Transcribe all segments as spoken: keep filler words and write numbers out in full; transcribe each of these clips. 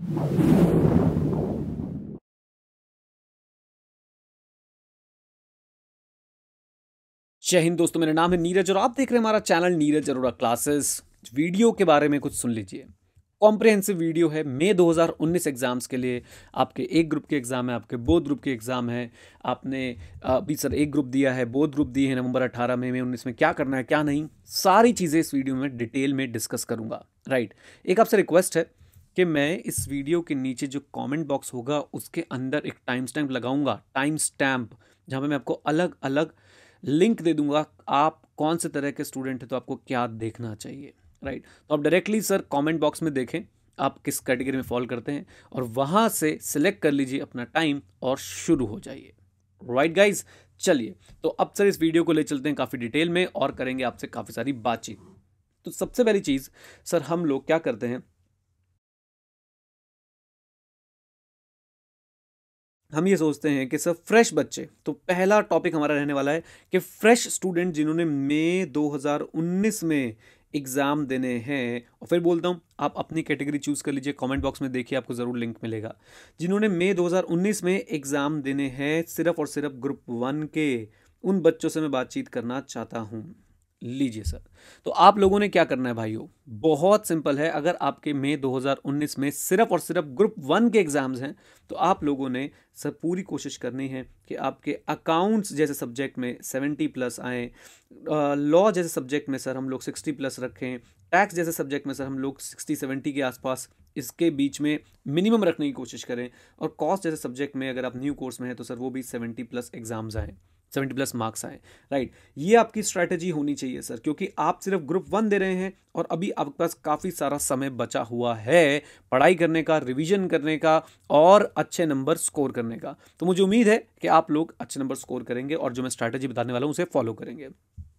जय हिंद दोस्तों, मेरा नाम है नीरज और आप देख रहे हैं हमारा channel Neeraj Arora classes. Video के बारे में कुछ सुन लीजिए। कॉम्प्रिहेंसिव वीडियो है मई दो हज़ार उन्नीस एग्जाम्स के लिए। आपके एक ग्रुप के एग्जाम है, आपके बोध ग्रुप के एग्जाम है। आपने अभी सर एक ग्रुप दिया है, बोध ग्रुप दिए हैं नवंबर अठारह में, मई उन्नीस में क्या करना है क्या नहीं, सारी चीज़ें इस वीडियो में डिटेल में डिस्कस करूंगा। राइट, एक आपसे रिक्वेस्ट है कि मैं इस वीडियो के नीचे जो कमेंट बॉक्स होगा उसके अंदर एक टाइम स्टैम्प लगाऊंगा, टाइम स्टैम्प, जहाँ पे मैं आपको अलग अलग लिंक दे दूंगा। आप कौन से तरह के स्टूडेंट हैं तो आपको क्या देखना चाहिए। राइट, तो आप डायरेक्टली सर कमेंट बॉक्स में देखें आप किस कैटेगरी में फॉलो करते हैं और वहां से सिलेक्ट कर लीजिए अपना टाइम और शुरू हो जाइए। राइट गाइज, चलिए तो अब सर इस वीडियो को ले चलते हैं काफ़ी डिटेल में और करेंगे आपसे काफ़ी सारी बातचीत। तो सबसे पहली चीज़ सर, हम लोग क्या करते हैं, हम ये सोचते हैं कि सर फ्रेश बच्चे, तो पहला टॉपिक हमारा रहने वाला है कि फ्रेश स्टूडेंट जिन्होंने मई दो हज़ार उन्नीस में एग्ज़ाम देने हैं, और फिर बोलता हूँ आप अपनी कैटेगरी चूज़ कर लीजिए, कमेंट बॉक्स में देखिए आपको ज़रूर लिंक मिलेगा। जिन्होंने मई दो हज़ार उन्नीस में एग्ज़ाम देने हैं सिर्फ और सिर्फ ग्रुप वन के, उन बच्चों से मैं बातचीत करना चाहता हूँ। लीजिए सर, तो आप लोगों ने क्या करना है भाइयों, बहुत सिंपल है। अगर आपके मई दो हज़ार उन्नीस में सिर्फ और सिर्फ ग्रुप वन के एग्जाम्स हैं तो आप लोगों ने सर पूरी कोशिश करनी है कि आपके अकाउंट्स जैसे सब्जेक्ट में सत्तर प्लस आए, लॉ जैसे सब्जेक्ट में सर हम लोग साठ प्लस रखें, टैक्स जैसे सब्जेक्ट में सर हम लोग साठ सत्तर के आसपास इसके बीच में मिनिमम रखने की कोशिश करें, और कॉस्ट जैसे सब्जेक्ट में अगर आप न्यू कोर्स में हैं तो सर वो भी सत्तर प्लस एग्जाम्स आए, सत्तर प्लस मार्क्स आए। राइट, ये आपकी स्ट्रैटेजी होनी चाहिए सर, क्योंकि आप सिर्फ ग्रुप वन दे रहे हैं और अभी आपके पास काफ़ी सारा समय बचा हुआ है पढ़ाई करने का, रिवीजन करने का और अच्छे नंबर स्कोर करने का। तो मुझे उम्मीद है कि आप लोग अच्छे नंबर स्कोर करेंगे और जो मैं स्ट्रैटेजी बताने वाला हूं उसे फॉलो करेंगे।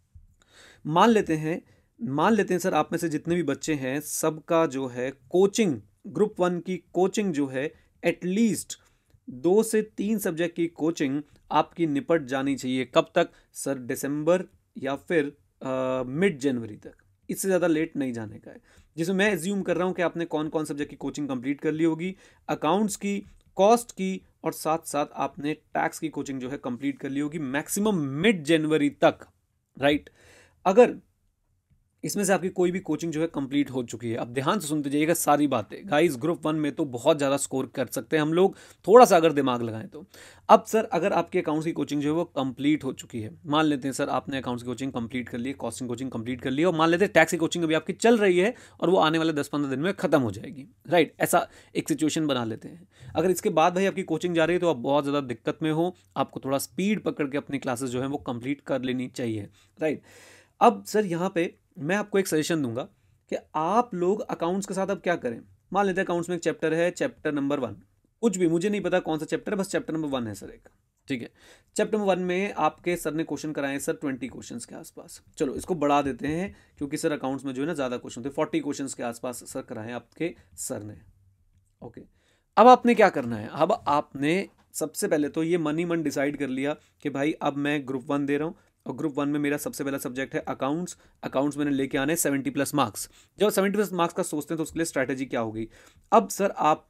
मान लेते हैं मान लेते हैं सर आप में से जितने भी बच्चे हैं सबका जो है कोचिंग, ग्रुप वन की कोचिंग जो है एटलीस्ट दो से तीन सब्जेक्ट की कोचिंग आपकी निपट जानी चाहिए। कब तक सर? दिसंबर या फिर मिड जनवरी तक, इससे ज़्यादा लेट नहीं जाने का है। जिसमें मैं एज्यूम कर रहा हूं कि आपने कौन कौन सब्जेक्ट की कोचिंग कंप्लीट कर ली होगी, अकाउंट्स की, कॉस्ट की और साथ साथ आपने टैक्स की कोचिंग जो है कंप्लीट कर ली होगी मैक्सिमम मिड जनवरी तक। राइट, अगर इसमें से आपकी कोई भी कोचिंग जो है कंप्लीट हो चुकी है, अब ध्यान से सुनते जाइएगा सारी बातें गाइस। ग्रुप वन में तो बहुत ज़्यादा स्कोर कर सकते हैं हम लोग, थोड़ा सा अगर दिमाग लगाएं तो। अब सर अगर आपके अकाउंट्स की कोचिंग जो है वो कंप्लीट हो चुकी है, मान लेते हैं सर आपने अकाउंट्स की कोचिंग कंप्लीट कर ली, कॉस्टिंग कोचिंग कंप्लीट कर ली, और मान लेते हैं टैक्स की कोचिंग अभी आपकी चल रही है और वो आने वाले दस पंद्रह दिन में खत्म हो जाएगी। राइट, ऐसा एक सिचुएशन बना लेते हैं। अगर इसके बाद भाई आपकी कोचिंग जा रही है तो आप बहुत ज़्यादा दिक्कत में हो, आपको थोड़ा स्पीड पकड़ के अपनी क्लासेस जो है वो कंप्लीट कर लेनी चाहिए। राइट, अब सर यहाँ पे मैं आपको एक सजेशन दूंगा कि आप लोग अकाउंट्स के साथ अब क्या करें। मान लेते हैं अकाउंट्स में एक चैप्टर है, चैप्टर नंबर वन, कुछ भी मुझे नहीं पता कौन सा चैप्टर है, बस चैप्टर नंबर वन है सर एक। ठीक है, चैप्टर नंबर वन में आपके सर ने क्वेश्चन कराए सर ट्वेंटी क्वेश्चंस के आसपास, चलो इसको बढ़ा देते हैं क्योंकि सर अकाउंट्स में जो है ना ज़्यादा क्वेश्चन थे, फोर्टी क्वेश्चन के आसपास सर कराए आपके सर ने। ओके, अब आपने क्या करना है, अब आपने सबसे पहले तो ये मन ही मन डिसाइड कर लिया कि भाई अब मैं ग्रुप वन दे रहा हूँ और ग्रुप वन में मेरा सबसे पहला सब्जेक्ट है अकाउंट्स। अकाउंट्स मैंने लेके आने सेवेंटी प्लस मार्क्स। जब सेवेंटी प्लस मार्क्स का सोचते हैं तो उसके लिए स्ट्रैटेजी क्या होगी। अब सर आप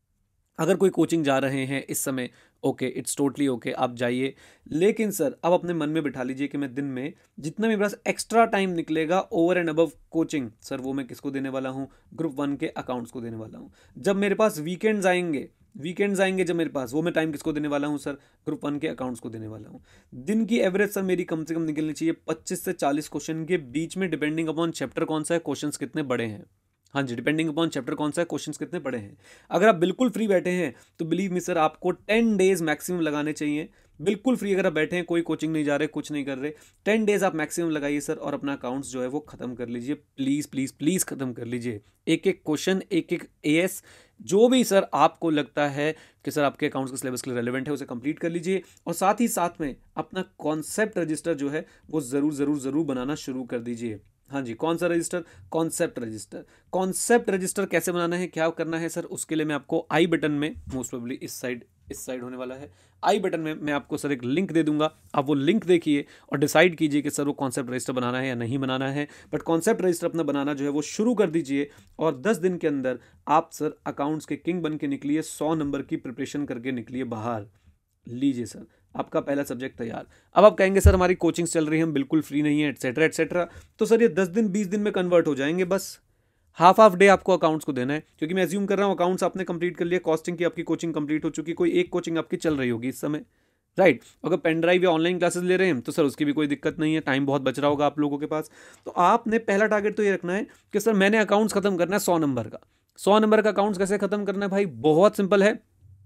अगर कोई कोचिंग जा रहे हैं इस समय, ओके इट्स टोटली ओके, आप जाइए, लेकिन सर अब अपने मन में बिठा लीजिए कि मैं दिन में जितना मेरे पास एक्स्ट्रा टाइम निकलेगा over and above coaching, sir वो मैं किसको देने वाला हूँ, ग्रुप वन के अकाउंट्स को देने वाला हूँ। जब मेरे पास वीकेंड्स आएंगे वीकेंड्स आएंगे जब मेरे पास, वो मैं टाइम किसको देने वाला हूँ सर, ग्रुप वन के अकाउंट्स को देने वाला हूँ। दिन की एवरेज सर मेरी कम से कम निकलनी चाहिए पच्चीस से चालीस क्वेश्चन के बीच में, डिपेंडिंग अपॉन चैप्टर कौन सा है, क्वेश्चंस कितने बड़े हैं। हाँ जी, डिपेंडिंग अपॉन चैप्टर कौन सा है, क्वेश्चंस कितने बड़े हैं। अगर आप बिल्कुल फ्री बैठे हैं तो बिलीव मी सर आपको टेन डेज मैक्सिमम लगाने चाहिए। बिल्कुल फ्री अगर आप बैठे हैं, कोई कोचिंग नहीं जा रहे, कुछ नहीं कर रहे, टेन डेज आप मैक्सिमम लगाइए सर और अपना अकाउंट्स जो है वो खत्म कर लीजिए। प्लीज़ प्लीज़ प्लीज़ खत्म कर लीजिए, एक एक क्वेश्चन, एक एक एएस जो भी सर आपको लगता है कि सर आपके अकाउंट्स के सिलेबस के लिए रेलेवेंट है उसे कंप्लीट कर लीजिए। और साथ ही साथ में अपना कॉन्सेप्ट रजिस्टर जो है वो ज़रूर ज़रूर ज़रूर बनाना शुरू कर दीजिए। हाँ जी, कौन सा register, concept register. Concept register कैसे बनाना है, क्या करना है सर, उसके लिए मैं आपको आई बटन में मोस्ट प्रोबेबली इस साइड इस साइड होने वाला है। आई बटन में मैं आपको सर एक लिंक दे दूंगा, आप वो लिंक देखिए और डिसाइड कीजिए कि सर वो कॉन्सेप्ट रजिस्टर बनाना है या नहीं बनाना है। बट कॉन्सेप्ट रजिस्टर अपना बनाना जो है वो शुरू कर दीजिए और दस दिन के अंदर आप सर अकाउंट्स के किंग बन के निकलिए, सौ नंबर की प्रिपरेशन करके निकलिए बाहर। लीजिए सर, आपका पहला सब्जेक्ट तैयार। अब आप कहेंगे सर हमारी कोचिंग्स चल रही है, हम बिल्कुल फ्री नहीं है, एटसेट्रा एटसेट्रा। तो सर ये दस दिन बीस दिन में कन्वर्ट हो जाएंगे, बस हाफ हाफ डे आपको अकाउंट्स को देना है। क्योंकि मैं एज्यूम कर रहा हूँ अकाउंट्स आपने कंप्लीट कर लिया, कॉस्टिंग की आपकी कोचिंग कंप्लीट हो चुकी, कोई एक कोचिंग आपकी चल रही होगी इस समय, राइट। अगर पेन ड्राइव या ऑनलाइन क्लासेस ले रहे हैं तो सर उसकी भी कोई दिक्कत नहीं है, टाइम बहुत बच रहा होगा आप लोगों के पास। तो आपने पहला टारगेट तो ये रखना है कि सर मैंने अकाउंट्स खत्म करना है सौ नंबर का। सौ नंबर का अकाउंट्स कैसे खत्म करना है भाई, बहुत सिंपल है।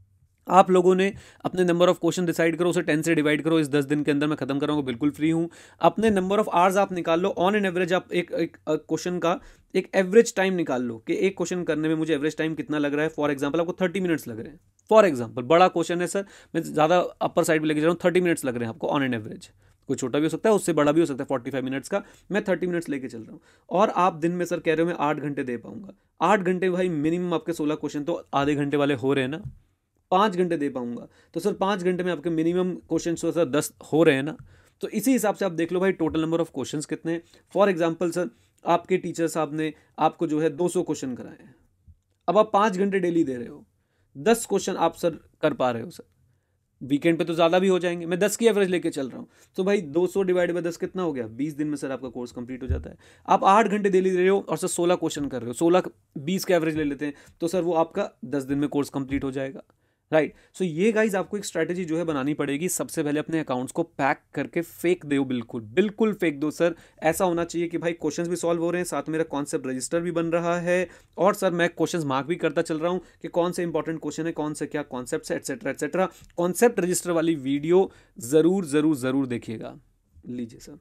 आप लोगों ने अपने नंबर ऑफ क्वेश्चन डिसाइड करो, उसे टेन से डिवाइड करो, इस दस दिन के अंदर मैं खत्म कराऊंगा, बिल्कुल फ्री हूं। अपने नंबर ऑफ आवर्स आप निकाल लो, ऑन एन एवरेज आप एक एक क्वेश्चन का एक एवरेज टाइम निकाल लो कि एक क्वेश्चन करने में मुझे एवरेज टाइम कितना लग रहा है। फॉर एग्जांपल आपको थर्टी मिनट्स लग रहे हैं, फॉर एग्जांपल बड़ा क्वेश्चन है सर, मैं ज़्यादा अपर साइड में लेके जा रहा हूँ, थर्टी मिनट्स लग रहे हैं आपको ऑन एन एवरेज। कोई छोटा भी हो सकता है, उससे बड़ा भी हो सकता है, फोर्टी फाइव मिनट्स का, मैं थर्टी मिनट्स लेके चल रहा हूँ। और आप दिन में सर कह रहे हो मैं आठ घंटे दे पाऊंगा, आठ घंटे भाई मिनिमम आपके सोलह क्वेश्चन तो आधे घंटे वाले हो रहे हैं ना, पाँच घंटे दे पाऊंगा तो सर पाँच घंटे में आपके मिनिमम क्वेश्चन तो सर दस हो रहे हैं ना। तो इसी हिसाब से आप देख लो भाई टोटल नंबर ऑफ क्वेश्चंस कितने हैं। फॉर एग्जांपल सर आपके टीचर साहब ने आपको जो है दो सौ क्वेश्चन कराए हैं, अब आप पाँच घंटे डेली दे रहे हो, दस क्वेश्चन आप सर कर पा रहे हो सर, वीकेंड पे तो ज़्यादा भी हो जाएंगे, मैं दस की एवरेज लेके चल रहा हूँ। तो भाई दो सौ डिवाइड बाय दस कितना हो गया, बीस दिन में सर आपका कोर्स कंप्लीट हो जाता है। आप आठ घंटे डेली दे रहे हो और सर सोलह क्वेश्चन कर रहे हो, सोलह बीस का एवरेज ले लेते हैं तो सर वो आपका दस दिन में कोर्स कंप्लीट हो जाएगा, राइट। सो ये गाइज आपको एक स्ट्रैटेजी जो है बनानी पड़ेगी। सबसे पहले अपने अकाउंट्स को पैक करके फेंक दो, बिल्कुल बिल्कुल फेंक दो सर। ऐसा होना चाहिए कि भाई क्वेश्चंस भी सॉल्व हो रहे हैं, साथ मेरा कॉन्सेप्ट रजिस्टर भी बन रहा है और सर मैं क्वेश्चंस मार्क भी करता चल रहा हूं कि कौन से इंपॉर्टेंट क्वेश्चन है, कौन से क्या कॉन्सेप्ट है, एटसेट्रा एटसेट्रा। कॉन्सेप्ट रजिस्टर वाली वीडियो जरूर जरूर जरूर देखिएगा। लीजिए सर,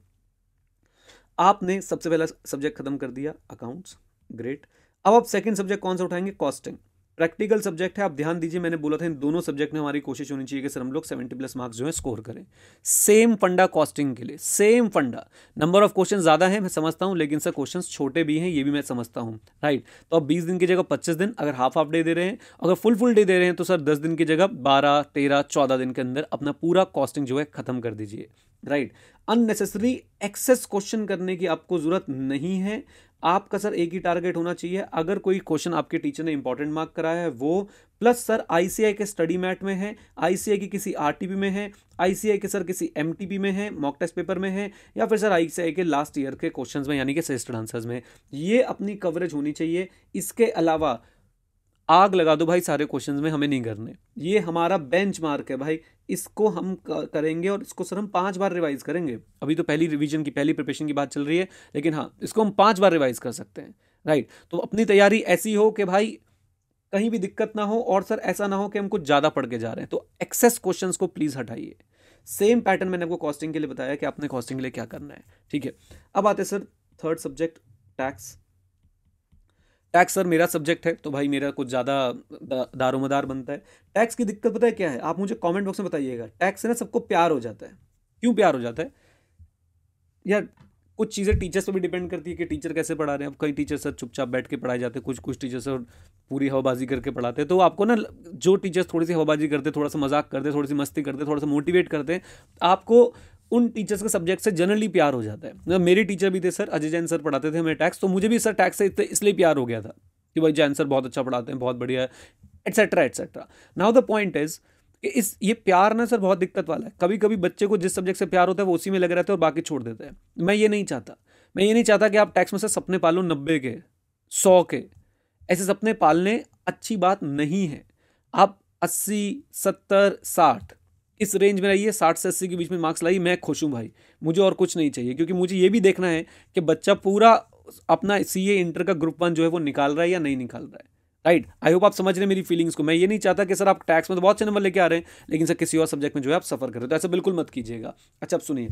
आपने सबसे पहला सब्जेक्ट खत्म कर दिया अकाउंट्स, ग्रेट। अब आप सेकेंड सब्जेक्ट कौन सा उठाएंगे, कॉस्टिंग। प्रैक्टिकल सब्जेक्ट है, आप ध्यान दीजिए, मैंने बोला था इन दोनों सब्जेक्ट में हमारी कोशिश होनी चाहिए कि सर हम लोग सेवेंटी प्लस मार्क्स जो है स्कोर करें। सेम फंडा कॉस्टिंग के लिए, सेम फंडा। नंबर ऑफ क्वेश्चन ज़्यादा है मैं समझता हूं, लेकिन सर क्वेश्चन छोटे भी हैं ये भी मैं समझता हूं, राइट। तो अब बीस दिन की जगह पच्चीस दिन, अगर हाफ हाफ डे दे रहे हैं, अगर फुल फुल डे दे रहे हैं तो सर दस दिन की जगह बारह तेरह चौदह दिन के अंदर अपना पूरा कॉस्टिंग जो है खत्म कर दीजिए, राइट। अननेसेसरी एक्सेस क्वेश्चन करने की आपको जरूरत नहीं है। आपका सर एक ही टारगेट होना चाहिए, अगर कोई क्वेश्चन आपके टीचर ने इंपॉर्टेंट मार्क कराया है वो, प्लस सर आईसीआई के स्टडी मैट में है, आईसीआई की किसी आरटीपी में है, आईसीआई के सर किसी एमटीपी में है, मॉक टेस्ट पेपर में है, या फिर सर आईसीआई के लास्ट ईयर के क्वेश्चंस में यानी कि सजेस्टेड आंसर्स में, ये अपनी कवरेज होनी चाहिए। इसके अलावा आग लगा दो भाई सारे क्वेश्चंस में, हमें नहीं करने, ये हमारा बेंचमार्क है भाई, इसको हम करेंगे और इसको सर हम पांच बार रिवाइज करेंगे। अभी तो पहली रिवीजन की पहली प्रिपरेशन की बात चल रही है, लेकिन हाँ इसको हम पांच बार रिवाइज कर सकते हैं, राइट। तो अपनी तैयारी ऐसी हो कि भाई कहीं भी दिक्कत ना हो, और सर ऐसा ना हो कि हम कुछ ज़्यादा पढ़ के जा रहे हैं। तो एक्सेस क्वेश्चंस को प्लीज़ हटाइए। सेम पैटर्न मैंने आपको कॉस्टिंग के लिए बताया कि आपने कॉस्टिंग के लिए क्या करना है, ठीक है। अब आते sir third subject tax. Tax sir मेरा सब्जेक्ट है तो भाई मेरा कुछ ज़्यादा दारोमदार बनता है। टैक्स की दिक्कत पता है क्या है, आप मुझे कमेंट बॉक्स में बताइएगा। टैक्स से ना सबको प्यार हो जाता है, क्यों प्यार हो जाता है यार, कुछ चीज़ें टीचर्स पर भी डिपेंड करती है कि टीचर कैसे पढ़ा रहे हैं। अब कई टीचर सर चुपचाप बैठ के पढ़ाए जाते हैं, कुछ कुछ टीचर सर पूरी हवाबाजी करके पढ़ाते हैं। तो आपको ना जो टीचर्स थोड़ी सी हवाबाजी करते, थोड़ा सा मजाक करते, थोड़ी सी मस्ती करते, थोड़ा सा मोटिवेट करते हैं, आपको उन टीचर्स के सब्जेक्ट से जनरली प्यार हो जाता है। मतलब मेरे टीचर भी थे सर, अजय जैन सर पढ़ाते थे हमें टैक्स, तो मुझे भी सर टैक्स से इसलिए प्यार हो गया था कि भाई जैन सर बहुत अच्छा पढ़ाते हैं, बहुत बढ़िया है, etcetera etcetera. Now the point is कि इस ये प्यार ना सर बहुत दिक्कत वाला है। कभी कभी बच्चे को जिस सब्जेक्ट से प्यार होता है वो उसी में लगे रहते हैं और बाकी छोड़ देते हैं। मैं ये नहीं चाहता, मैं ये नहीं चाहता कि आप टैक्स में से सपने पालो नब्बे के सौ के, ऐसे सपने पालने अच्छी बात नहीं है। आप अस्सी सत्तर साठ इस रेंज में रहिए, साठ से अस्सी के बीच में मार्क्स लाइए, मैं खुश हूँ भाई, मुझे और कुछ नहीं चाहिए। क्योंकि मुझे ये भी देखना है कि बच्चा पूरा अपना सीए इंटर का ग्रुप वन जो है वो निकाल रहा है या नहीं निकाल रहा है, राइट। आई होप आप समझ रहे हैं मेरी फीलिंग्स को। मैं ये नहीं चाहता कि सर आप टैक्स में तो बहुत से नंबर लेके आ रहे हैं लेकिन सर किसी और सब्जेक्ट में जो है आप सफर कर रहे हो, तो ऐसा बिल्कुल मत कीजिएगा। अच्छा अब सुनिए,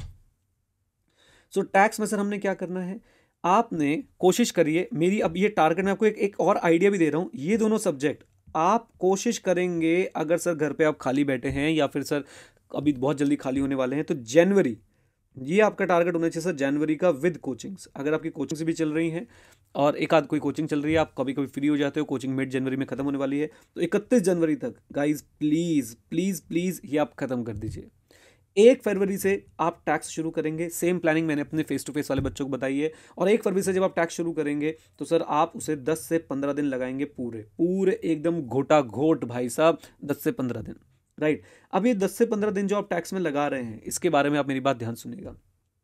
सो टैक्स में सर हमने क्या करना है, आपने कोशिश करिए, मेरी अब ये टारगेट, मैं आपको एक, एक और आइडिया भी दे रहा हूँ, ये दोनों सब्जेक्ट आप कोशिश करेंगे, अगर सर घर पे आप खाली बैठे हैं या फिर सर अभी बहुत जल्दी खाली होने वाले हैं, तो जनवरी, ये आपका टारगेट होना चाहिए सर जनवरी का विद कोचिंग्स। अगर आपकी कोचिंग्स भी चल रही हैं और एक आध कोई कोचिंग चल रही है, आप कभी कभी फ्री हो जाते हो, कोचिंग मिड जनवरी में खत्म होने वाली है, तो इकतीस जनवरी तक गाइज प्लीज प्लीज प्लीज ये आप खत्म कर दीजिए। एक फरवरी से आप टैक्स शुरू करेंगे, सेम प्लानिंग मैंने अपने फेस टू फेस वाले बच्चों को बताई है। और एक फरवरी से जब आप टैक्स शुरू करेंगे तो सर आप उसे दस से पंद्रह दिन लगाएंगे, पूरे पूरे एकदम घोटा घोट भाई साहब, दस से पंद्रह दिन, राइट। अब ये दस से पंद्रह दिन जो आप टैक्स में लगा रहे हैं, इसके बारे में आप मेरी बात ध्यान सुनिएगा।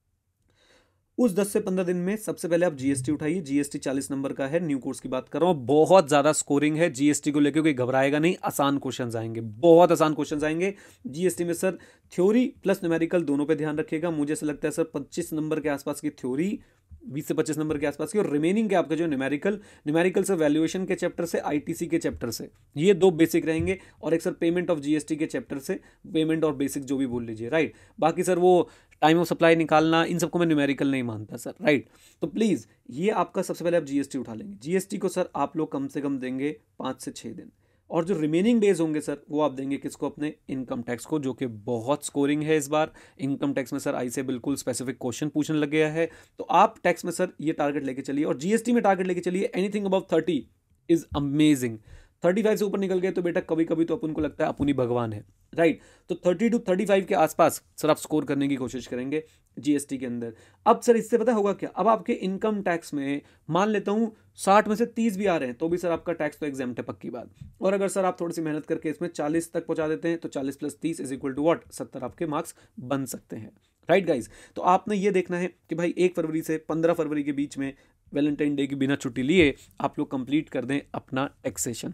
उस दस से पंद्रह दिन में सबसे पहले आप जीएसटी उठाइए। जीएसटी चालीस नंबर का है, न्यू कोर्स की बात कर रहा हूं, बहुत ज्यादा स्कोरिंग है जीएसटी को लेकर, कोई घबराएगा नहीं, आसान क्वेश्चंस आएंगे, बहुत आसान क्वेश्चंस आएंगे जीएसटी में सर। थ्योरी प्लस न्यूमेरिकल दोनों पे ध्यान रखिएगा। मुझे ऐसा लगता है सर पच्चीस नंबर के आसपास की थ्योरी, बीस से पच्चीस नंबर के आसपास की, और रिमेनिंग के आपका जो न्यूमेरिकल न्यूमेरिकल से वैल्यूएशन के चैप्टर से, आईटीसी के चैप्टर से, ये दो बेसिक रहेंगे। और एक सर पेमेंट ऑफ जीएसटी के चैप्टर से, पेमेंट और बेसिक जो भी बोल लीजिए, राइट। बाकी सर वो टाइम ऑफ सप्लाई निकालना, इन सबको मैं न्यूमेरिकल नहीं मानता सर, राइट। तो प्लीज ये आपका सबसे पहले आप जीएसटी उठा लेंगे। जीएसटी को सर आप लोग कम से कम देंगे पाँच से छः दिन, और जो रिमेनिंग डेज होंगे सर वो आप देंगे किसको, अपने इनकम टैक्स को, जो कि बहुत स्कोरिंग है इस बार। इनकम टैक्स में सर आई से बिल्कुल स्पेसिफिक क्वेश्चन पूछने लग गया है, तो आप टैक्स में सर ये टारगेट लेके चलिए, और जीएसटी में टारगेट लेके चलिए anything above thirty is amazing. Thirty five से ऊपर निकल गए तो बेटा कभी कभी तो अपन को लगता है अपन ही भगवान है, राइट। तो थर्टी टू थर्टी फाइव के आसपास सर आप स्कोर करने की कोशिश करेंगे जीएसटी के अंदर। अब सर इससे पता होगा क्या, अब आपके इनकम टैक्स में मान लेता हूं साठ में से तीस भी आ रहे हैं तो भी सर आपका टैक्स तो एग्जाम्प्ट है, पक्की बात। और अगर सर आप थोड़ी सी मेहनत करके इसमें चालीस तक पहुंचा देते हैं तो चालीस प्लस तीस इज इक्वल टू व्हाट, सत्तर आपके मार्क्स बन सकते हैं, राइट गाइज। तो आपने ये देखना है कि भाई एक फरवरी से पंद्रह फरवरी के बीच में वैलेंटाइन डे की बिना छुट्टी लिए आप लोग कंप्लीट कर दें अपना टैक्सेशन,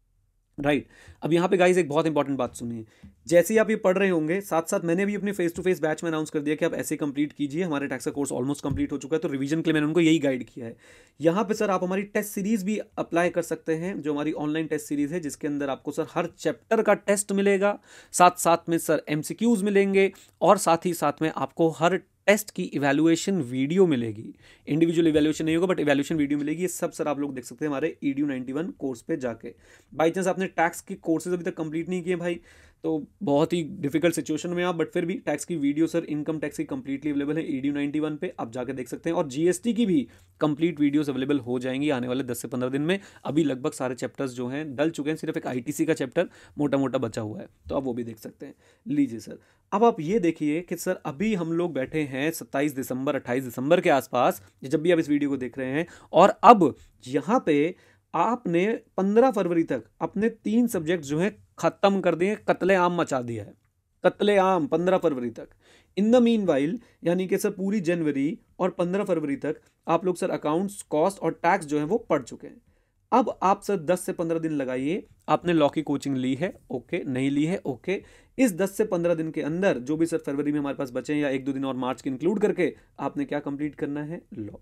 राइट right. अब यहाँ पे गाइज एक बहुत इंपॉर्टेंट बात सुनिए, जैसे ही आप ये पढ़ रहे होंगे साथ साथ मैंने भी अपने फेस टू फेस बैच में अनाउंस कर दिया कि आप ऐसे कंप्लीट कीजिए, हमारे टैक्स का कोर्स ऑलमोस्ट कंप्लीट हो चुका है, तो रिवीजन के लिए मैंने उनको यही गाइड किया है। यहाँ पे सर आप हमारी टेस्ट सीरीज भी अप्लाई कर सकते हैं, जो हमारी ऑनलाइन टेस्ट सीरीज है, जिसके अंदर आपको सर हर चैप्टर का टेस्ट मिलेगा, साथ साथ में सर एमसीक्यूज मिलेंगे, और साथ ही साथ में आपको हर टेस्ट की इवैल्यूएशन वीडियो मिलेगी। इंडिविजुअल इवैल्यूएशन नहीं होगा बट इवैल्यूएशन वीडियो मिलेगी। ये सब सर आप लोग देख सकते हैं हमारे E D U ninety one course पे जाके। बाई चांस आपने टैक्स की कोर्सेज अभी तक कंप्लीट नहीं किए भाई, तो बहुत ही डिफिकल्ट सिचुएशन में आप, बट फिर भी टैक्स की वीडियो सर इनकम टैक्स की कंप्लीटली अवेलेबल है E D U ninety one पे, आप जाके देख सकते हैं। और जीएसटी की भी कंप्लीट वीडियोस अवेलेबल हो जाएंगी आने वाले दस से पंद्रह दिन में। अभी लगभग सारे चैप्टर्स जो हैं डल चुके हैं, सिर्फ एक आईटीसी का चैप्टर मोटा मोटा बचा हुआ है, तो आप वो भी देख सकते हैं। लीजिए सर, अब आप ये देखिए कि सर अभी हम लोग बैठे हैं सत्ताईस दिसंबर अट्ठाईस दिसंबर के आसपास, जब भी आप इस वीडियो को देख रहे हैं, और अब यहाँ पे आपने पंद्रह फरवरी तक अपने तीन सब्जेक्ट जो हैं खत्म कर दिए, कत्लेआम मचा दिया है, कत्लेआम पंद्रह फरवरी तक। इन द मीन वाइल यानी कि सर पूरी जनवरी और पंद्रह फरवरी तक आप लोग सर अकाउंट्स, कॉस्ट और टैक्स जो है वो पढ़ चुके हैं। अब आप सर दस से पंद्रह दिन लगाइए। आपने लॉ की कोचिंग ली है, ओके, नहीं ली है, ओके। इस दस से पंद्रह दिन के अंदर जो भी सर फरवरी में हमारे पास बचे हैं, या एक दो दिन और मार्च के इंक्लूड करके, आपने क्या कंप्लीट करना है, लॉ,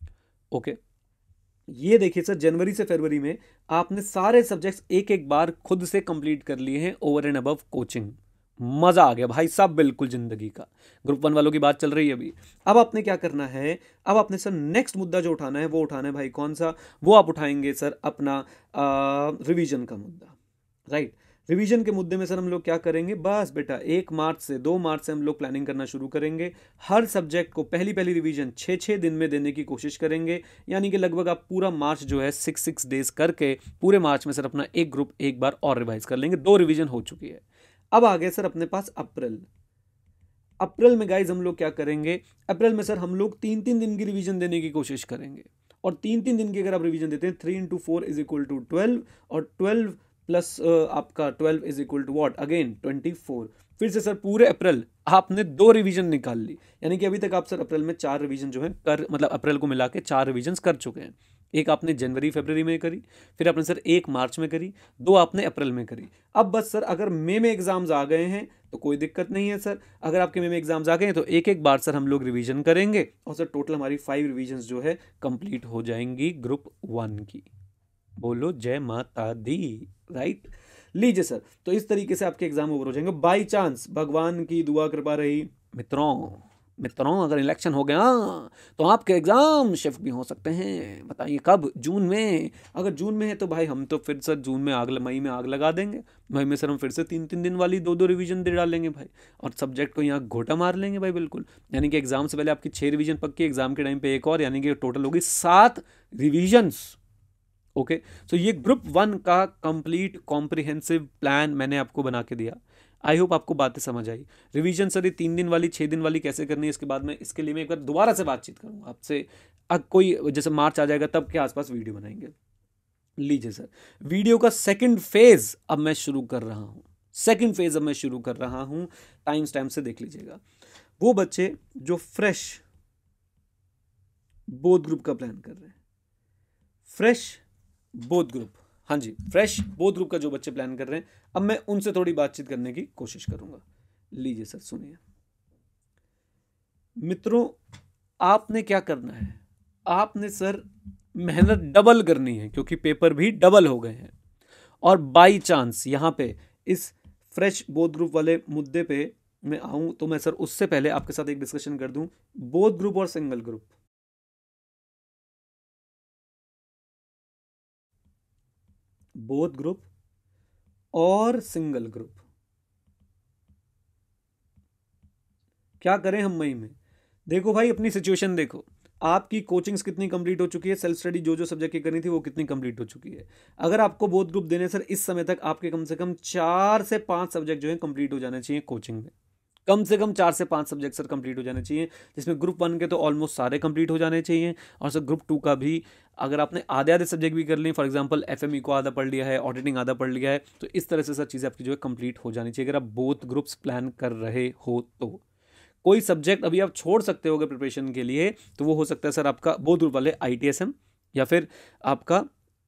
ओके। ये देखिए सर जनवरी से फरवरी में आपने सारे सब्जेक्ट्स एक एक बार खुद से कंप्लीट कर लिए हैं, ओवर एंड अबव कोचिंग। मजा आ गया भाई साहब, बिल्कुल जिंदगी का। ग्रुप वन वालों की बात चल रही है अभी। अब आपने क्या करना है, अब आपने सर नेक्स्ट मुद्दा जो उठाना है वो उठाना है भाई, कौन सा, वो आप उठाएंगे सर अपना रिवीजन का मुद्दा, राइट। रिवीजन के मुद्दे में सर हम लोग क्या करेंगे, बस बेटा एक मार्च से दो मार्च से हम लोग प्लानिंग करना शुरू करेंगे। हर सब्जेक्ट को पहली पहली रिवीजन छः छः दिन में देने की कोशिश करेंगे, यानी कि लगभग आप पूरा मार्च जो है सिक्स सिक्स डेज करके पूरे मार्च में सर अपना एक ग्रुप एक बार और रिवाइज कर लेंगे। दो रिवीजन हो चुकी है। अब आ गए सर अपने पास अप्रैल। अप्रैल में गाइज हम लोग क्या करेंगे, अप्रैल में सर हम लोग तीन तीन दिन की रिवीजन देने की कोशिश करेंगे, और तीन तीन दिन की अगर आप रिवीजन देते हैं, three into four is equal to twelve, और ट्वेल्व प्लस uh, आपका twelve is equal to what, again twenty four. फिर से सर पूरे अप्रैल आपने दो रिवीजन निकाल ली, यानी कि अभी तक आप सर अप्रैल में चार रिवीजन जो है कर, मतलब अप्रैल को मिला के चार रिवीजन कर चुके हैं। एक आपने जनवरी फरवरी में करी, फिर आपने सर एक मार्च में करी, दो आपने अप्रैल में करी। अब बस सर अगर मई में एग्जाम्स आ गए हैं तो कोई दिक्कत नहीं है सर। अगर आपके मई में एग्जाम्स आ गए हैं तो एक एक बार सर हम लोग रिवीजन करेंगे, और सर टोटल हमारी फाइव रिवीजन जो है कंप्लीट हो जाएंगी ग्रुप वन की। बोलो जय माता दी, राइट। लीजिए सर, तो इस तरीके से आपके एग्जाम ओवर हो जाएंगे। बाई चांस भगवान की दुआ कृपा रही मित्रों, मित्रों अगर इलेक्शन हो गया तो आपके एग्जाम शिफ्ट भी हो सकते हैं। बताइए कब? जून में। अगर जून में है तो भाई हम तो फिर सर जून में आग, मई में आग लगा देंगे। मई में सर हम फिर से तीन तीन दिन वाली दो दो रिवीजन दे डालेंगे भाई, और सब्जेक्ट को यहाँ घोटा मार लेंगे भाई बिल्कुल। यानी कि एग्जाम से पहले आपकी छः रिवीजन पक्की, एग्जाम के टाइम पे एक और, यानी कि टोटल होगी सात रिविजन्स। ओके, सो ये ग्रुप वन का कंप्लीट कॉम्प्रिहेंसिव प्लान मैंने आपको बना के दिया। आई होप आपको बातें समझ आई। रिवीजन सर ये तीन दिन वाली, छः दिन वाली कैसे करनी है इसके बाद में, इसके लिए मैं एक बार दोबारा से बातचीत करूंगा आपसे। अब कोई जैसे मार्च आ जाएगा तब के आसपास वीडियो बनाएंगे। लीजिए सर, वीडियो का सेकंड फेज अब मैं शुरू कर रहा हूं। सेकंड फेज अब मैं शुरू कर रहा हूं, टाइम स्टैम्प से देख लीजिएगा। वो बच्चे जो फ्रेश बोथ ग्रुप का प्लान कर रहे हैं, फ्रेश बोथ ग्रुप, हाँ जी फ्रेश बोथ ग्रुप का जो बच्चे प्लान कर रहे हैं, अब मैं उनसे थोड़ी बातचीत करने की कोशिश करूंगा। लीजिए सर सुनिए। मित्रों आपने क्या करना है, आपने सर मेहनत डबल करनी है क्योंकि पेपर भी डबल हो गए हैं। और बाई चांस यहां पे इस फ्रेश बोथ ग्रुप वाले मुद्दे पे मैं आऊं तो मैं सर उससे पहले आपके साथ एक डिस्कशन कर दूं, बोथ ग्रुप और सिंगल ग्रुप। बोथ ग्रुप और सिंगल ग्रुप क्या करें हम मई में? देखो भाई अपनी सिचुएशन देखो, आपकी कोचिंग्स कितनी कंप्लीट हो चुकी है, सेल्फ स्टडी जो जो सब्जेक्ट की करनी थी वो कितनी कंप्लीट हो चुकी है। अगर आपको बोथ ग्रुप देने सर इस समय तक आपके कम से कम चार से पांच सब्जेक्ट जो है कंप्लीट हो जाने चाहिए कोचिंग में। कम से कम चार से पांच सब्जेक्ट सर कंप्लीट हो जाने चाहिए, जिसमें ग्रुप वन के तो ऑलमोस्ट सारे कंप्लीट हो जाने चाहिए, और सर ग्रुप टू का भी अगर आपने आधे आधे सब्जेक्ट भी कर ली, फॉर एग्जांपल एफएमई को आधा पढ़ लिया है, ऑडिटिंग आधा पढ़ लिया है, तो इस तरह से सर चीज़ें आपकी जो है कंप्लीट हो जानी चाहिए अगर आप बोथ ग्रुप्स प्लान कर रहे हो तो। कोई सब्जेक्ट अभी आप छोड़ सकते हो अगर प्रिपरेशन के लिए, तो वो हो सकता है सर आपका बोथ ग्रुप वाले आईटीएसएम, या फिर आपका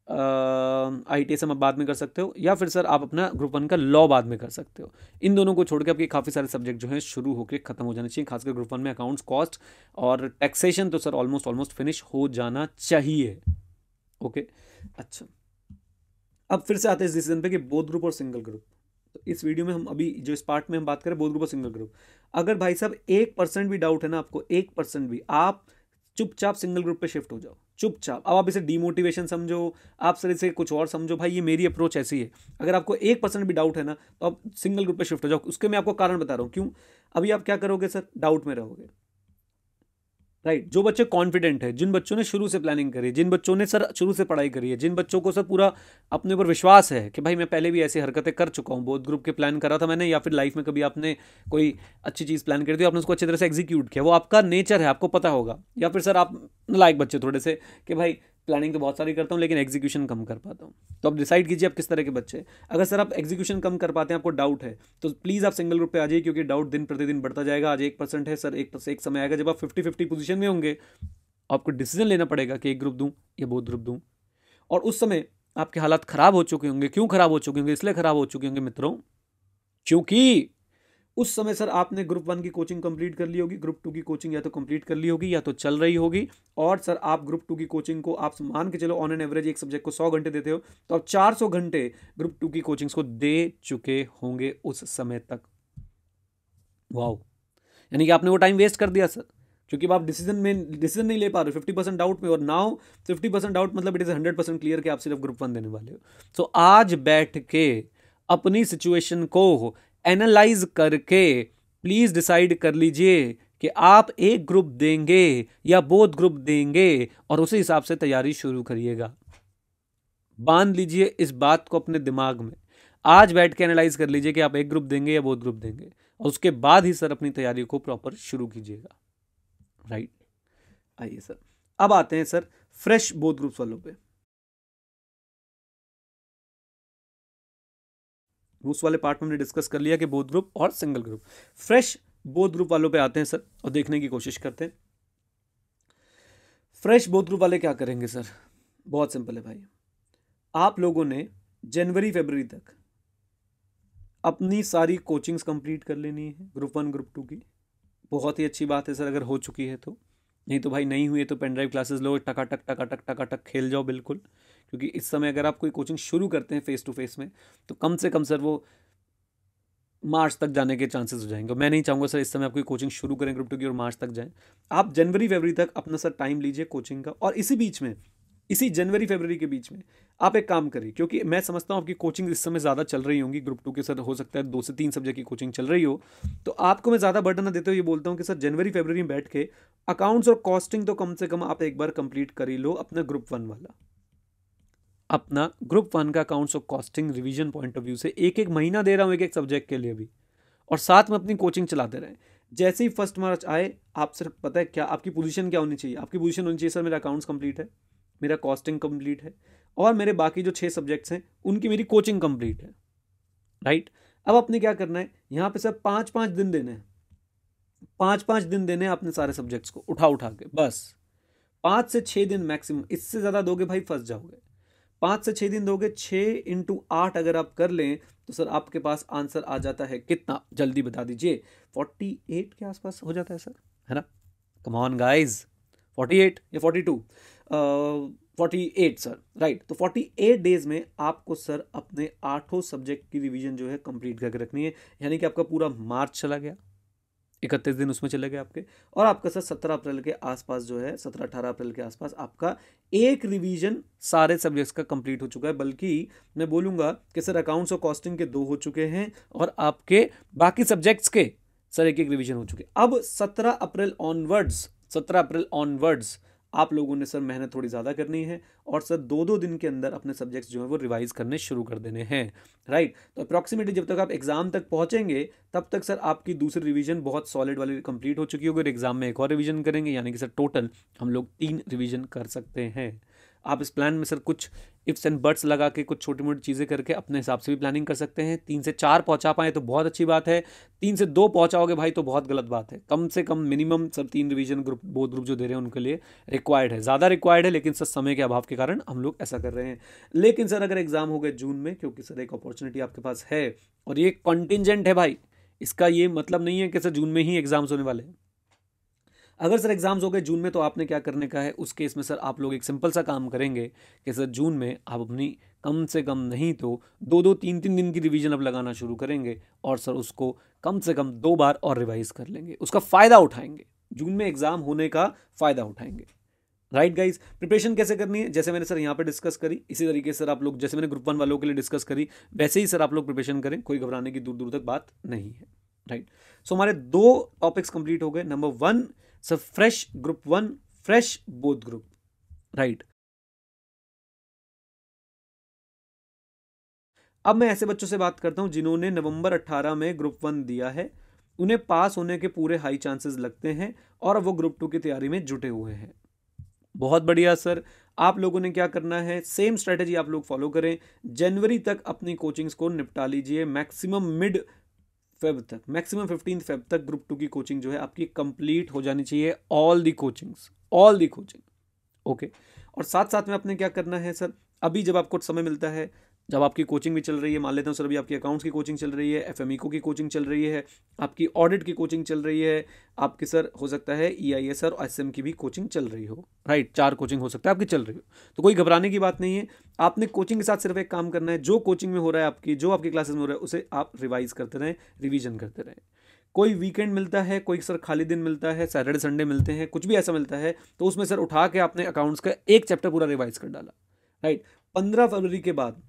आई टी एस एम आप बाद में कर सकते हो, या फिर सर आप अपना ग्रुप वन का लॉ बाद में कर सकते हो। इन दोनों को छोड़ के आपके काफ़ी सारे सब्जेक्ट जो हैं शुरू होकर खत्म हो जाने चाहिए, खासकर ग्रुप वन में अकाउंट्स, कॉस्ट और टैक्सेशन तो सर ऑलमोस्ट ऑलमोस्ट फिनिश हो जाना चाहिए। ओके अच्छा, अब फिर से आते हैं इस डिसीजन पे कि बोथ ग्रुप और सिंगल ग्रुप। तो इस वीडियो में हम अभी जो इस पार्ट में हम बात करें बोथ ग्रुप और सिंगल ग्रुप, अगर भाई साहब एक परसेंट भी डाउट है ना आपको, एक परसेंट भी, आप चुपचाप सिंगल ग्रुप पे शिफ्ट हो जाओ चुपचाप। अब आप इसे डीमोटिवेशन समझो, आप सर इसे कुछ और समझो, भाई ये मेरी अप्रोच ऐसी है। अगर आपको एक परसेंट भी डाउट है ना तो आप सिंगल ग्रुप पे शिफ्ट हो जाओ। उसके मैं आपको कारण बता रहा हूं क्यों। अभी आप क्या करोगे सर, डाउट में रहोगे, राइट right. जो बच्चे कॉन्फिडेंट है, जिन बच्चों ने शुरू से प्लानिंग करी है, जिन बच्चों ने सर शुरू से पढ़ाई करी है, जिन बच्चों को सर पूरा अपने ऊपर विश्वास है कि भाई मैं पहले भी ऐसी हरकतें कर चुका हूँ, बोथ ग्रुप के प्लान करा था मैंने, या फिर लाइफ में कभी आपने कोई अच्छी चीज़ प्लान करी थी, आपने उसको अच्छी तरह से एग्जीक्यूट किया, वो आपका नेचर है, आपको पता होगा। या फिर सर आप लाइक बच्चे थोड़े से कि भाई प्लानिंग तो बहुत सारी करता हूँ लेकिन एग्जीक्यूशन कम कर पाता हूँ, तो अब डिसाइड कीजिए आप किस तरह के बच्चे। अगर सर आप एग्जीक्यूशन कम कर पाते हैं, आपको डाउट है, तो प्लीज़ आप सिंगल ग्रुप पे आ जाइए, क्योंकि डाउट दिन प्रतिदिन बढ़ता जाएगा। आज एक परसेंट है सर, एक एक समय आएगा जब आप फिफ्टी फिफ्टी पोजीशन में होंगे, आपको डिसीजन लेना पड़ेगा कि एक ग्रुप दूं या बोथ ग्रुप दूं, और उस समय आपके हालात खराब हो चुके होंगे। क्यों खराब हो चुके होंगे? इसलिए खराब हो चुके होंगे मित्रों क्योंकि उस समय सर आपने ग्रुप वन की कोचिंग कंप्लीट कर ली होगी, ग्रुप टू की कोचिंग या तो कंप्लीट कर ली होगी या तो चल रही होगी, और सर आप ग्रुप टू की कोचिंग को आप मान के चलो ऑन एन एवरेज एक सब्जेक्ट को सौ घंटे देते हो, तो आप चार सौ घंटे ग्रुप टू की कोचिंग्स को दे चुके होंगे उस समय तक। वाह, यानी कि आपने वो टाइम वेस्ट कर दिया सर, क्योंकि आप डिसीजन में डिसीजन नहीं ले पा रहे, फिफ्टी परसेंट डाउट में, और नाउ फिफ्टी परसेंट डाउट मतलब it is hundred percent clear कि आप सिर्फ ग्रुप वन देने वाले हो। सो so, आज बैठ के अपनी सिचुएशन को एनालाइज करके प्लीज डिसाइड कर लीजिए कि आप एक ग्रुप देंगे या बोथ ग्रुप देंगे, और उसी हिसाब से तैयारी शुरू करिएगा। बांध लीजिए इस बात को अपने दिमाग में, आज बैठ के एनालाइज कर लीजिए कि आप एक ग्रुप देंगे या बोथ ग्रुप देंगे, और उसके बाद ही सर अपनी तैयारी को प्रॉपर शुरू कीजिएगा। Right right. आइए सर, अब आते हैं सर फ्रेश बोथ ग्रुप्स वालों पे। उस वाले पार्ट में हमने डिस्कस कर लिया कि बोथ ग्रुप और single group. Fresh both group वालों पे आते हैं सर, और देखने की कोशिश करते हैं फ्रेश बोथ ग्रुप वाले क्या करेंगे सर। बहुत सिंपल है भाई, आप लोगों ने जनवरी फरवरी तक अपनी सारी कोचिंग्स कंप्लीट कर लेनी है ग्रुप वन ग्रुप टू की। बहुत ही अच्छी बात है सर अगर हो चुकी है तो, नहीं तो भाई नहीं हुई है तो पेन ड्राइव क्लासेस लो, टकाटक टकाटक टकाटक खेल जाओ बिल्कुल। क्योंकि इस समय अगर आप कोई कोचिंग शुरू करते हैं फेस टू फेस में, तो कम से कम सर वो मार्च तक जाने के चांसेस हो जाएंगे। मैं नहीं चाहूँगा सर इस समय आपकी कोचिंग शुरू करें ग्रुप टू की और मार्च तक जाएं। आप जनवरी फरवरी तक अपना सर टाइम लीजिए कोचिंग का, और इसी बीच में, इसी जनवरी फरवरी के बीच में आप एक काम करिए, क्योंकि मैं समझता हूँ आपकी कोचिंग इस समय ज़्यादा चल रही होंगी ग्रुप टू के, सर हो सकता है दो से तीन सब्जेक्ट की कोचिंग चल रही हो, तो आपको मैं ज़्यादा बर्डन ना देते हुए ये बोलता हूँ कि सर जनवरी फरवरी में बैठ के अकाउंट्स और कॉस्टिंग तो कम से कम आप एक बार कंप्लीट कर ही लो, अपना ग्रुप वन वाला, अपना ग्रुप वन का अकाउंट्स और costing revision point of view से एक एक महीना दे रहा हूँ एक एक सब्जेक्ट के लिए भी, और साथ में अपनी कोचिंग चलाते रहें। जैसे ही फर्स्ट मार्च आए, आप सिर्फ पता है क्या आपकी पोजीशन क्या होनी चाहिए, आपकी पोजीशन होनी चाहिए सर मेरा अकाउंट्स कंप्लीट है, मेरा कॉस्टिंग कंप्लीट है, और मेरे बाकी जो छह सब्जेक्ट्स हैं उनकी मेरी कोचिंग कंप्लीट है, राइट। अब आपने क्या करना है, यहाँ पे सर पाँच पाँच दिन देने हैं, पाँच पाँच दिन देने हैं अपने सारे सब्जेक्ट्स को उठा उठा के, बस पाँच से छः दिन मैक्सिमम, इससे ज़्यादा दोगे भाई फंस जाओगे। पाँच से छः दिन दोगे, छः इंटू आठ अगर आप कर लें तो सर आपके पास आंसर आ जाता है कितना, जल्दी बता दीजिए, फोर्टी एट के आसपास हो जाता है सर, है ना। Come on guys, forty eight या forty two, forty eight sir, right. तो फोर्टी एट डेज में आपको सर अपने आठों सब्जेक्ट की रिवीजन जो है कंप्लीट करके रखनी है, यानी कि आपका पूरा मार्च चला गया, इकतीस दिन उसमें चले गए आपके, और आपका सर सत्रह अप्रैल के आसपास जो है, सत्रह अठारह अप्रैल के आसपास आपका एक रिवीजन सारे सब्जेक्ट्स का कंप्लीट हो चुका है। बल्कि मैं बोलूँगा कि सर अकाउंट्स और कॉस्टिंग के दो हो चुके हैं, और आपके बाकी सब्जेक्ट्स के सर एक एक रिवीजन हो चुके। अब सत्रह अप्रैल ऑनवर्ड्स, सत्रह अप्रैल ऑनवर्ड्स आप लोगों ने सर मेहनत थोड़ी ज़्यादा करनी है, और सर दो दो दिन के अंदर अपने सब्जेक्ट्स जो है वो रिवाइज करने शुरू कर देने हैं, राइट। तो अप्रॉक्सीमेटली जब तक आप एग्जाम तक पहुंचेंगे तब तक सर आपकी दूसरी रिवीजन बहुत सॉलिड वाली कंप्लीट हो चुकी होगी, और एग्जाम में एक और रिवीजन करेंगे, यानी कि सर टोटल हम लोग तीन रिवीजन कर सकते हैं। आप इस प्लान में सर कुछ इफ्स एंड बट्स लगा के कुछ छोटी मोटी चीज़ें करके अपने हिसाब से भी प्लानिंग कर सकते हैं। तीन से चार पहुंचा पाए तो बहुत अच्छी बात है, तीन से दो पहुंचाओगे भाई तो बहुत गलत बात है। कम से कम मिनिमम सर तीन रिवीजन ग्रुप, बोथ ग्रुप जो दे रहे हैं उनके लिए रिक्वायर्ड है, ज़्यादा रिक्वायर्ड है, लेकिन सर समय के अभाव के कारण हम लोग ऐसा कर रहे हैं। लेकिन सर अगर एग्जाम हो गए जून में, क्योंकि सर एक अपॉर्चुनिटी आपके पास है, और ये कॉन्टिजेंट है भाई, इसका ये मतलब नहीं है कि सर जून में ही एग्जाम्स होने वाले हैं। अगर सर एग्जाम्स हो गए जून में तो आपने क्या करने का है, उस केस में सर आप लोग एक सिंपल सा काम करेंगे कि सर जून में आप अपनी कम से कम नहीं तो दो दो तीन तीन दिन की रिवीजन अब लगाना शुरू करेंगे, और सर उसको कम से कम दो बार और रिवाइज कर लेंगे, उसका फ़ायदा उठाएंगे, जून में एग्जाम होने का फ़ायदा उठाएंगे, राइट गाइज। प्रिपरेशन कैसे करनी है, जैसे मैंने सर यहाँ पे डिस्कस करी, इसी तरीके से सर आप लोग, जैसे मैंने ग्रुप वन वालों के लिए डिस्कस करी, वैसे ही सर आप लोग प्रिपरेशन करें, कोई घबराने की दूर दूर तक बात नहीं है, राइट। सो हमारे दो टॉपिक्स कंप्लीट हो गए। Number one sir fresh group one, fresh both group, right. अब मैं ऐसे बच्चों से बात करता हूं जिन्होंने नवंबर अठारह में ग्रुप वन दिया है, उन्हें पास होने के पूरे हाई चांसेस लगते हैं, और वो ग्रुप टू की तैयारी में जुटे हुए हैं। बहुत बढ़िया सर। आप लोगों ने क्या करना है, सेम स्ट्रेटेजी आप लोग फॉलो करें, जनवरी तक अपनी कोचिंग्स को निपटा लीजिए, मैक्सिमम मिड फेब तक, मैक्सिमम फिफ्टीन फेब तक ग्रुप टू की कोचिंग जो है आपकी कंप्लीट हो जानी चाहिए, all the coachings, all the coaching, okay. और साथ साथ में आपने क्या करना है सर, अभी जब आपको समय मिलता है, जब आपकी कोचिंग भी चल रही है, मान लेते हैं सर अभी आपकी अकाउंट्स की कोचिंग चल रही है, एफएमईको की कोचिंग चल रही है, आपकी ऑडिट की कोचिंग चल रही है, आपकी सर हो सकता है ईआईएस और एसएम की भी कोचिंग चल रही हो, राइट, चार कोचिंग हो सकता है आपकी चल रही हो, तो कोई घबराने की बात नहीं है। आपने कोचिंग के साथ सिर्फ एक काम करना है, जो कोचिंग में हो रहा है आपकी, जो आपकी क्लासेस में हो रहा है उसे आप रिवाइज करते रहें, रिवीजन करते रहें। कोई वीकेंड मिलता है, कोई सर खाली दिन मिलता है, सैटरडे संडे मिलते हैं, कुछ भी ऐसा मिलता है, तो उसमें सर उठा के आपने अकाउंट्स का एक चैप्टर पूरा रिवाइज कर डाला, राइट। पंद्रह फरवरी के बाद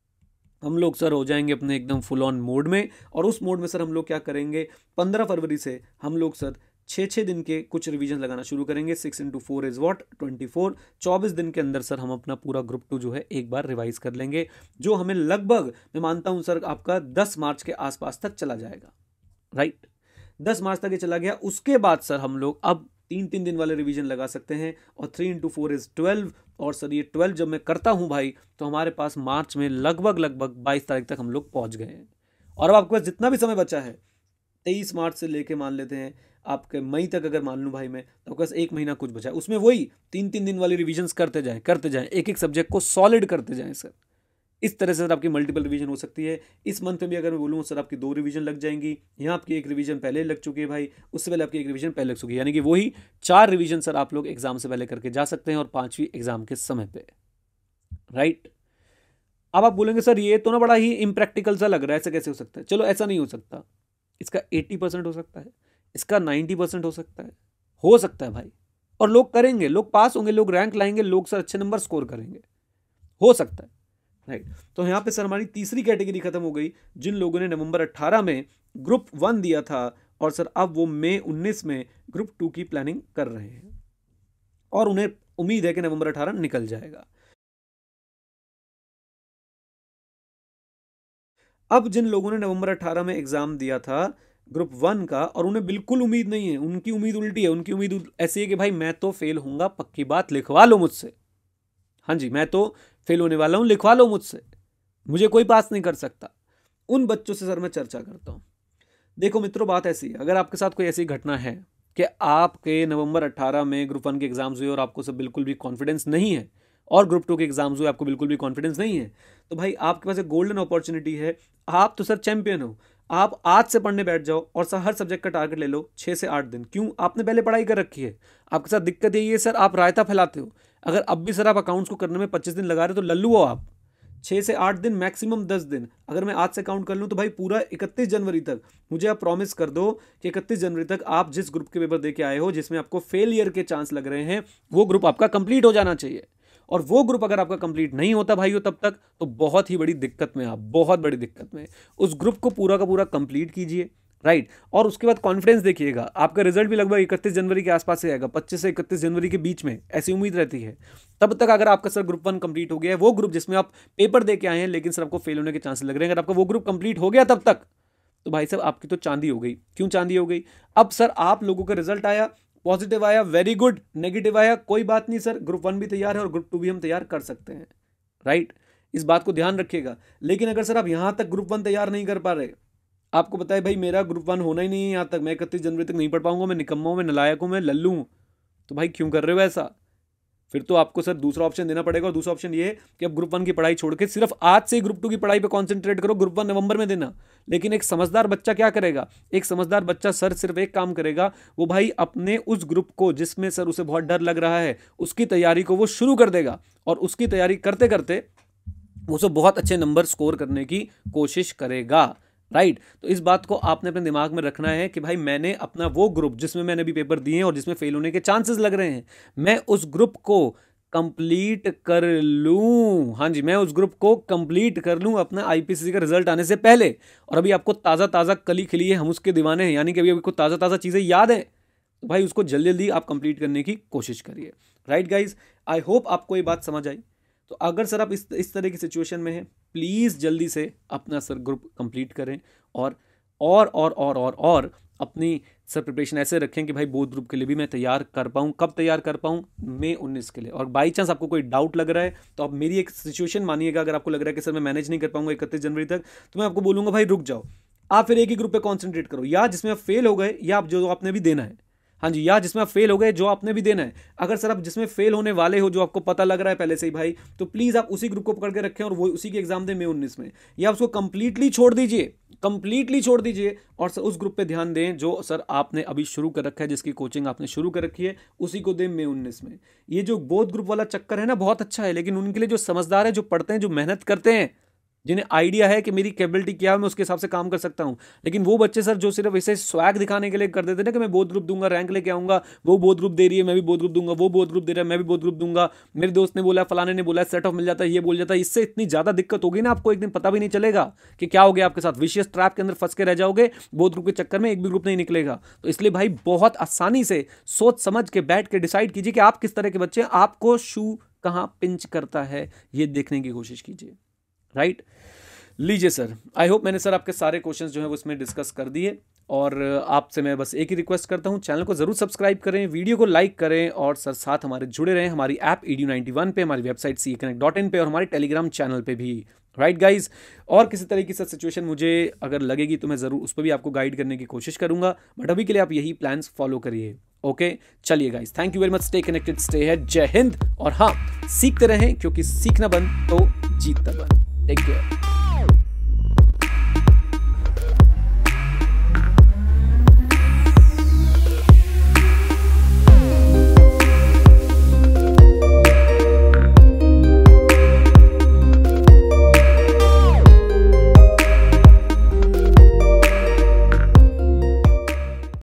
हम लोग सर हो जाएंगे अपने एकदम फुल ऑन मोड में, और उस मोड में सर हम लोग क्या करेंगे, पंद्रह फरवरी से हम लोग सर छः छः दिन के कुछ रिवीजन लगाना शुरू करेंगे। Six into four is what, twenty four, चौबीस दिन के अंदर सर हम अपना पूरा ग्रुप टू जो है एक बार रिवाइज कर लेंगे, जो हमें लगभग, मैं मानता हूं सर आपका दस मार्च के आसपास तक चला जाएगा, राइट। दस मार्च तक ये चला गया, उसके बाद सर हम लोग अब तीन तीन दिन वाले रिवीजन लगा सकते हैं, और three into four is twelve, और सर ये ट्वेल्व जब मैं करता हूं भाई तो हमारे पास मार्च में लगभग लगभग बाईस तारीख तक हम लोग पहुंच गए हैं। और अब आपके पास जितना भी समय बचा है, तेईस मार्च से लेके मान लेते हैं आपके मई तक अगर मान लूँ भाई मैं, तो आपके पास एक महीना कुछ बचा है, उसमें वही तीन तीन दिन वाली रिविजन्स करते जाएं करते जाएं एक एक सब्जेक्ट को सॉलिड करते जाएं सर। इस तरह से सर आपकी मल्टीपल रिवीजन हो सकती है। इस मंथ में भी अगर मैं बोलूँ सर आपकी दो रिवीजन लग जाएंगी, यहाँ आपकी एक रिवीजन पहले लग चुकी है भाई, उससे पहले आपकी एक रिवीजन पहले लग चुकी है, यानी कि वही चार रिवीजन सर आप लोग एग्जाम से पहले करके जा सकते हैं, और पांचवी एग्जाम के समय पे, राइट। अब आप बोलेंगे सर ये तो ना बड़ा ही इम्प्रैक्टिकल सा लग रहा है, ऐसा कैसे हो सकता है? चलो ऐसा नहीं हो सकता, इसका अस्सी परसेंट हो सकता है, इसका नब्बे परसेंट हो सकता है, हो सकता है भाई। और लोग करेंगे, लोग पास होंगे, लोग रैंक लाएंगे, लोग सर अच्छे नंबर स्कोर करेंगे, हो सकता है, राइट। तो यहाँ पे सर हमारी तीसरी कैटेगरी खत्म हो गई, जिन लोगों ने नवंबर अट्ठारह में ग्रुप वन दिया था और सर अब वो मई उन्नीस में ग्रुप टू की प्लानिंग कर रहे हैं और उन्हें उम्मीद है कि नवंबर अठारह निकल जाएगा। अब जिन लोगों ने नवंबर अठारह में एग्जाम दिया था ग्रुप वन का और उन्हें बिल्कुल उम्मीद नहीं है, उनकी उम्मीद उल्टी है, उनकी उम्मीद ऐसी है कि भाई मैं तो फेल होऊंगा, पक्की बात, लिखवा लो मुझसे, हाँ जी मैं तो फेल होने वाला हूं, लिखवा लो मुझसे, मुझे कोई पास नहीं कर सकता। उन बच्चों से सर मैं चर्चा करता हूं। देखो मित्रों, बात ऐसी है, अगर आपके साथ कोई ऐसी घटना है कि आपके नवंबर अट्ठारह में ग्रुप वन के एग्जाम्स हुए और आपको सब बिल्कुल भी कॉन्फिडेंस नहीं है और ग्रुप टू के एग्जाम्स हुए आपको बिल्कुल भी कॉन्फिडेंस नहीं है, तो भाई आपके पास एक गोल्डन अपॉर्चुनिटी है। आप तो सर चैंपियन हो, आप आज से पढ़ने बैठ जाओ और सर हर सब्जेक्ट का टारगेट ले लो छः से आठ दिन। क्यों? आपने पहले पढ़ाई कर रखी है। आपके साथ दिक्कत यही है सर, आप रायता फैलाते हो। अगर अब भी सर आप अकाउंट्स को करने में पच्चीस दिन लगा रहे हो तो लल्लू हो आप। छः से आठ दिन, मैक्सिमम दस दिन, अगर मैं आज से काउंट कर लूँ तो भाई पूरा इकतीस जनवरी तक मुझे आप प्रॉमिस कर दो कि इकतीस जनवरी तक आप जिस ग्रुप के पेपर दे के आए हो जिसमें आपको फेलियर के चांस लग रहे हैं वो ग्रुप आपका कंप्लीट हो जाना चाहिए। और वो ग्रुप अगर आपका कंप्लीट नहीं होता भाइयों तब तक, तो बहुत ही बड़ी दिक्कत में, आप बहुत बड़ी दिक्कत में। उस ग्रुप को पूरा का पूरा कंप्लीट कीजिए, राइट। और उसके बाद कॉन्फिडेंस देखिएगा, आपका रिजल्ट भी लगभग इकतीस जनवरी के आसपास से आएगा, पच्चीस से इकतीस जनवरी के बीच में ऐसी उम्मीद रहती है। तब तक अगर आपका सर ग्रुप वन कंप्लीट हो गया है, वो ग्रुप जिसमें आप पेपर दे के आए हैं लेकिन सर आपको फेल होने के चांसेस लग रहे हैं, अगर आपका वो ग्रुप कंप्लीट हो गया तब तक, तो भाई साहब आपकी तो चांदी हो गई। क्यों चांदी हो गई? अब सर आप लोगों का रिजल्ट आया, पॉजिटिव आया, वेरी गुड, नेगेटिव आया, कोई बात नहीं सर, ग्रुप वन भी तैयार है और ग्रुप टू भी हम तैयार कर सकते हैं, राइट। इस बात को ध्यान रखिएगा। लेकिन अगर सर आप यहां तक ग्रुप वन तैयार नहीं कर पा रहे, आपको पता है भाई मेरा ग्रुप वन होना ही नहीं है यहां तक, मैं इकतीस जनवरी तक नहीं पढ़ पाऊंगा, मैं निकम्मा हूं, मैं नलायक हूं, मैं लल्लू हूं, तो भाई क्यों कर रहे हो ऐसा? फिर तो आपको सर दूसरा ऑप्शन देना पड़ेगा। और दूसरा ऑप्शन ये है कि अब ग्रुप वन की पढ़ाई छोड़ के सिर्फ आज से ग्रुप टू की पढ़ाई पे कंसंट्रेट करो, ग्रुप वन नवंबर में देना। लेकिन एक समझदार बच्चा क्या करेगा? एक समझदार बच्चा सर सिर्फ एक काम करेगा, वो भाई अपने उस ग्रुप को जिसमें सर उसे बहुत डर लग रहा है उसकी तैयारी को वो शुरू कर देगा और उसकी तैयारी करते करते उसे बहुत अच्छे नंबर स्कोर करने की कोशिश करेगा, राइट। तो इस बात को आपने अपने दिमाग में रखना है कि भाई मैंने अपना वो ग्रुप जिसमें मैंने अभी पेपर दिए हैं और जिसमें फेल होने के चांसेस लग रहे हैं, मैं उस ग्रुप को कंप्लीट कर लूं। हाँ जी, मैं उस ग्रुप को कंप्लीट कर लूं अपना आईपीसीसी का रिजल्ट आने से पहले। और अभी आपको ताज़ा ताज़ा कली खिली है, हम उसके दीवाने हैं, यानी कि अभी आपको ताज़ा ताज़ा चीज़ें याद है, तो भाई उसको जल्दी जल्दी आप कंप्लीट करने की कोशिश करिए, राइट गाइज। आई होप आपको ये बात समझ आई। तो अगर सर आप इस इस तरह की सिचुएशन में हैं, प्लीज़ जल्दी से अपना सर ग्रुप कंप्लीट करें और और और और और और अपनी सर प्रिपरेशन ऐसे रखें कि भाई बोर्ड ग्रुप के लिए भी मैं तैयार कर पाऊँ। कब तैयार कर पाऊँ? मई उन्नीस के लिए। और बाई चांस आपको कोई डाउट लग रहा है तो आप मेरी एक सिचुएशन मानिएगा, अगर आपको लग रहा है कि सर मैं मैनेज नहीं कर पाऊंगा इकतीस जनवरी तक, तो मैं आपको बोलूँगा भाई रुक जाओ, आप फिर एक ही ग्रुप पर कॉन्सेंट्रेट करो, या जिसमें आप फेल हो गए या आप जो आपने भी देना है, हाँ जी, या जिसमें आप फेल हो गए जो आपने भी देना है। अगर सर आप जिसमें फेल होने वाले हो, जो आपको पता लग रहा है पहले से ही भाई, तो प्लीज़ आप उसी ग्रुप को पकड़ के रखें और वो उसी की एग्जाम दें मई उन्नीस में, या उसको कंप्लीटली छोड़ दीजिए, कंप्लीटली छोड़ दीजिए और सर उस ग्रुप पे ध्यान दें जो सर आपने अभी शुरू कर रखा है, जिसकी कोचिंग आपने शुरू कर रखी है, उसी को दें मई उन्नीस में। ये जो बोथ ग्रुप वाला चक्कर है ना, बहुत अच्छा है, लेकिन उनके लिए जो समझदार है, जो पढ़ते हैं, जो मेहनत करते हैं, जिन्हें आइडिया है कि मेरी कैपेबिलिटी क्या है, मैं उसके हिसाब से काम कर सकता हूं। लेकिन वो बच्चे सर जो सिर्फ इसे स्वैग दिखाने के लिए कर देते ना कि मैं बोध ग्रुप दूंगा, रैंक लेके आऊंगा, वो बोध ग्रुप दे रही है मैं भी बोध ग्रुप दूंगा, वो बोध ग्रुप दे रहा है मैं भी बोध ग्रुप दूंगा, मेरे दोस्त ने बोला, फलाने ने बोला, सेट ऑफ मिल जाता है, ये बोल जाता है, इससे इतनी ज्यादा दिक्कत होगी ना, आपको एक दिन पता भी नहीं चलेगा कि क्या हो गया आपके साथ, विशियस ट्रैप के अंदर फंस के रह जाओगे, बोध ग्रुप के चक्कर में एक भी ग्रुप नहीं निकलेगा। तो इसलिए भाई बहुत आसानी से सोच समझ के बैठ के डिसाइड कीजिए कि आप किस तरह के बच्चे हैं, आपको शू कहां पिंच करता है ये देखने की कोशिश कीजिए, राइट। लीजिए सर, आई होप मैंने सर आपके सारे क्वेश्चंस जो है वो इसमें डिस्कस कर दिए। और आपसे मैं बस एक ही रिक्वेस्ट करता हूं, चैनल को जरूर सब्सक्राइब करें, वीडियो को लाइक करें और सर साथ हमारे जुड़े रहें हमारी app E D U ninety one पे, हमारी website C A connect dot in पे और हमारे टेलीग्राम चैनल पे भी, राइट गाइज। और किसी तरह की सर सिचुएशन मुझे अगर लगेगी तो मैं ज़रूर उस पर भी आपको गाइड करने की कोशिश करूंगा, बट अभी के लिए आप यही प्लान्स फॉलो करिए। Okay okay? चलिए guys, thank you very much, stay connected, stay है, जय हिंद। और हाँ, सीखते रहें क्योंकि सीखना बंद तो जीतना बंद। Take care.